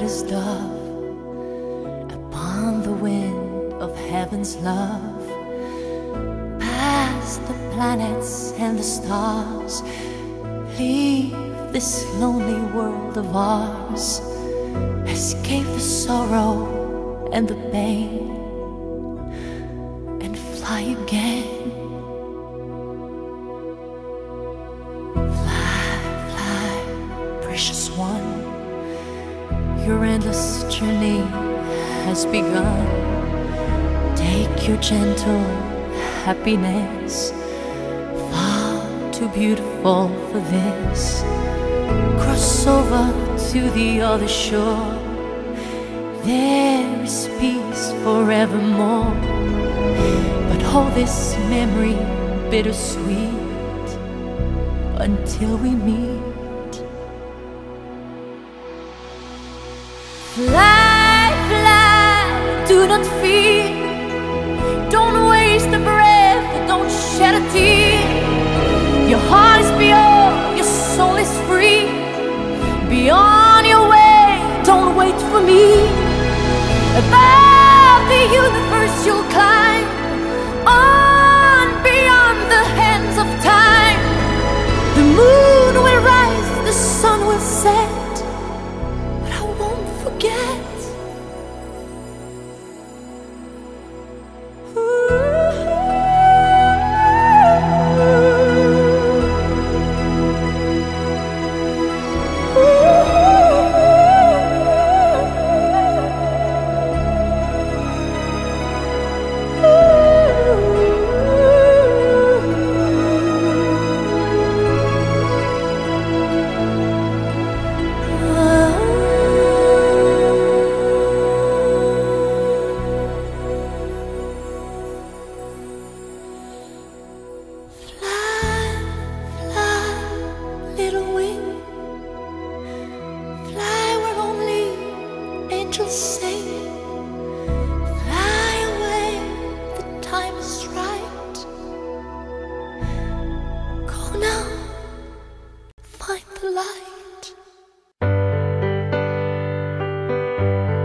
his dove upon the wind of heaven's love, past the planets and the stars, leave this lonely world of ours, escape the sorrow and the pain, and fly again. Precious one, your endless journey has begun. Take your gentle happiness, far too beautiful for this. Cross over to the other shore, there is peace forevermore. But hold this memory bittersweet until we meet. Fly, fly, do not fear. Don't waste a breath, don't shed a tear. Your heart is pure, your soul is free. Be on your way, don't wait for me. Above the universe you'll climb, on beyond the hands of time. The moon will rise, the sun will set, forget. Say, fly away, the time is right. Go now, find the light.